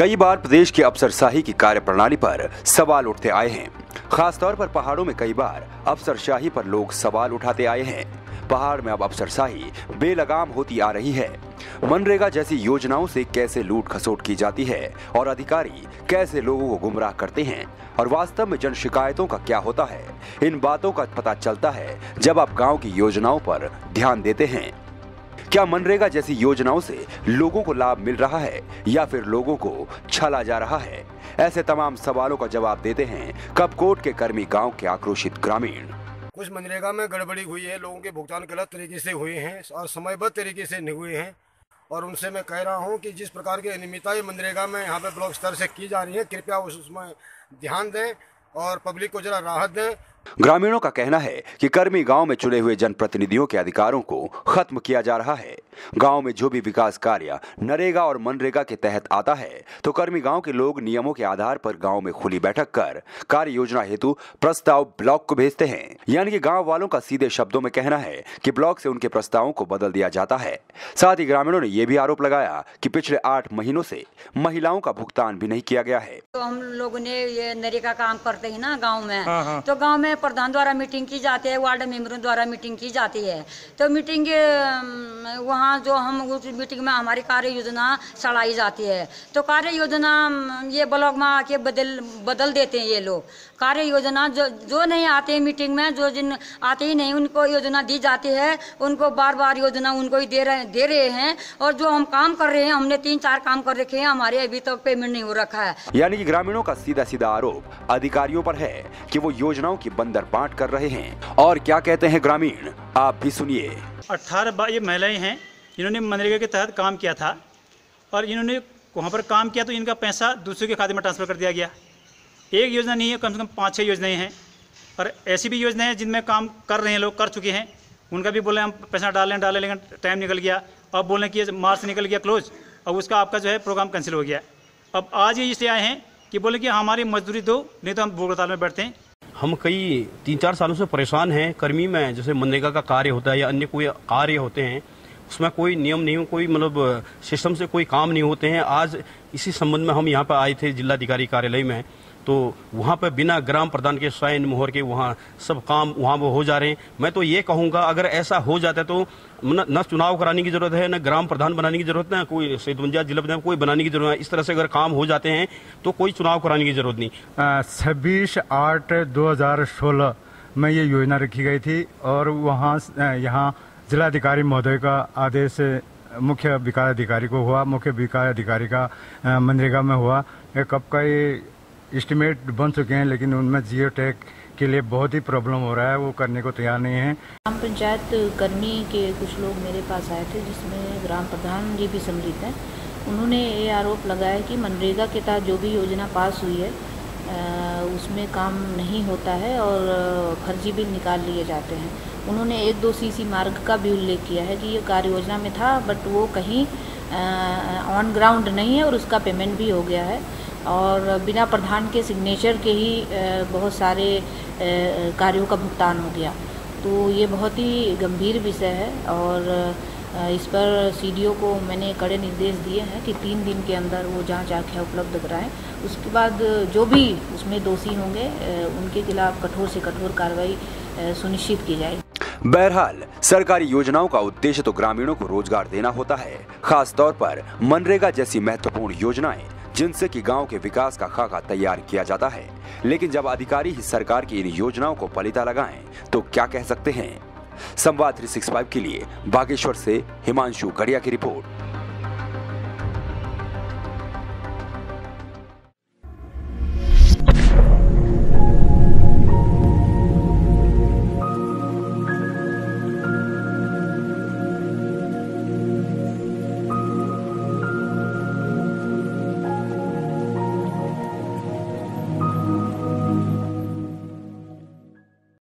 कई बार प्रदेश की अफसरशाही की कार्यप्रणाली पर सवाल उठते आए हैं। खासतौर पर पहाड़ों में कई बार अफसरशाही पर लोग सवाल उठाते आए हैं। पहाड़ में अब अफसरशाही बेलगाम होती आ रही है। मनरेगा जैसी योजनाओं से कैसे लूट खसोट की जाती है और अधिकारी कैसे लोगों को गुमराह करते हैं और वास्तव में जन शिकायतों का क्या होता है, इन बातों का पता चलता है जब आप गांव की योजनाओं पर ध्यान देते हैं। क्या मनरेगा जैसी योजनाओं से लोगों को लाभ मिल रहा है या फिर लोगों को छला जा रहा है? ऐसे तमाम सवालों का जवाब देते हैं कपकोट के कर्मी गांव के आक्रोशित ग्रामीण। कुछ मनरेगा में गड़बड़ी हुई है, लोगों के भुगतान गलत तरीके से हुए हैं और समयबद्ध तरीके से नहीं हुए हैं। और उनसे मैं कह रहा हूं कि जिस प्रकार की अनियमितताएं मनरेगा में यहाँ पे ब्लॉक स्तर से की जा रही है, कृपया उसमें ध्यान दें और पब्लिक को जरा राहत दें। ग्रामीणों का कहना है कि कर्मी गांव में चुने हुए जनप्रतिनिधियों के अधिकारों को खत्म किया जा रहा है। गांव में जो भी विकास कार्य नरेगा और मनरेगा के तहत आता है तो कर्मी गांव के लोग नियमों के आधार पर गांव में खुली बैठक कर कार्य योजना हेतु प्रस्ताव ब्लॉक को भेजते हैं। यानी कि गांव वालों का सीधे शब्दों में कहना है कि ब्लॉक से उनके प्रस्तावों को बदल दिया जाता है। साथ ही ग्रामीणों ने यह भी आरोप लगाया कि पिछले 8 महीनों से महिलाओं का भुगतान भी नहीं किया गया है। तो हम लोगों ने ये नरेगा काम करते हैं ना गाँव में, तो गाँव में प्रधान द्वारा मीटिंग की जाती है, वार्ड मेंबरों द्वारा मीटिंग की जाती है। तो मीटिंग वहाँ जो हम उस मीटिंग में हमारी कार्य योजना चलाई जाती है। तो कार्य योजना ये ब्लॉक में आके बदल देते हैं ये लोग। कार्य योजना जो नहीं आते हैं मीटिंग में, जो जिन आते ही नहीं उनको योजना दी जाती है, उनको बार बार योजना उनको ही दे रहे हैं। और जो हम काम कर रहे हैं, हमने 3-4 काम कर रखे हैं, हमारे अभी तक पेमेंट नहीं हो रखा है। यानी कि ग्रामीणों का सीधा सीधा आरोप अधिकारियों पर है कि वो योजनाओं की बंदर बांट कर रहे हैं। और क्या कहते हैं ग्रामीण, आप भी सुनिए। 18 ये महिलाएं हैं, इन्होंने मनरेगा के तहत काम किया था और इन्होंने वहाँ पर काम किया तो इनका पैसा दूसरे के खाते में ट्रांसफ़र कर दिया गया। एक योजना नहीं है, कम से कम 5-6 योजनाएं हैं। और ऐसी भी योजनाएं हैं जिनमें काम कर रहे हैं, लोग कर चुके हैं, उनका भी बोले हम पैसा डालें लेकिन टाइम निकल गया। अब बोलें कि मार्च निकल गया क्लोज, अब उसका आपका जो है प्रोग्राम कैंसिल हो गया। अब आज ये इसलिए आए हैं कि बोले कि हमारी मजदूरी दो, नहीं तो हम भूख हड़ताल में बैठते हैं। हम कई 3-4 सालों से परेशान हैं। कर्मी में जैसे मनरेगा का कार्य होता है या अन्य कोई कार्य होते हैं, उसमें कोई नियम नहीं हो, कोई मतलब सिस्टम से कोई काम नहीं होते हैं। आज इसी संबंध में हम यहाँ पर आए थे जिलाधिकारी कार्यालय में, तो वहाँ पर बिना ग्राम प्रधान के साइन मोहर के वहाँ सब काम वहाँ वो हो जा रहे हैं। मैं तो ये कहूँगा अगर ऐसा हो जाता है तो न चुनाव कराने की जरूरत है, न ग्राम प्रधान बनाने की जरूरत है, कोई 57 जिला प्रधान कोई बनाने की जरूरत है। इस तरह से अगर काम हो जाते हैं तो कोई चुनाव कराने की जरूरत नहीं। 26/8/2016 में ये योजना रखी गई थी और वहाँ यहाँ जिलाधिकारी महोदय का आदेश मुख्य विकास अधिकारी को हुआ, मुख्य विकास अधिकारी का मनरेगा में हुआ। कब का ये एस्टिमेट बन चुके हैं, लेकिन उनमें जियो टैग के लिए बहुत ही प्रॉब्लम हो रहा है, वो करने को तैयार नहीं है। ग्राम पंचायत कर्मी के कुछ लोग मेरे पास आए थे, जिसमें ग्राम प्रधान जी भी सम्मिलित हैं। उन्होंने ये आरोप लगाया कि मनरेगा के तहत जो भी योजना पास हुई है उसमें काम नहीं होता है और फर्जी बिल निकाल लिए जाते हैं। उन्होंने 1-2 सीसी मार्ग का भी उल्लेख किया है कि ये कार्य योजना में था, बट वो कहीं ऑन ग्राउंड नहीं है और उसका पेमेंट भी हो गया है। और बिना प्रधान के सिग्नेचर के ही बहुत सारे कार्यों का भुगतान हो गया। तो ये बहुत ही गंभीर विषय है और इस पर सीडीओ को मैंने कड़े निर्देश दिए हैं कि 3 दिन के अंदर वो जांच आख्या उपलब्ध कराएं। उसके बाद जो भी उसमें दोषी होंगे उनके खिलाफ कठोर से कठोर कार्रवाई सुनिश्चित की जाएगी। बहरहाल सरकारी योजनाओं का उद्देश्य तो ग्रामीणों को रोजगार देना होता है, खास तौर पर मनरेगा जैसी महत्वपूर्ण योजनाएं जिनसे कि गांव के विकास का खाका तैयार किया जाता है। लेकिन जब अधिकारी ही सरकार की इन योजनाओं को पलीता लगाएं तो क्या कह सकते हैं। संवाद 365 के लिए बागेश्वर से हिमांशु गड़िया की रिपोर्ट।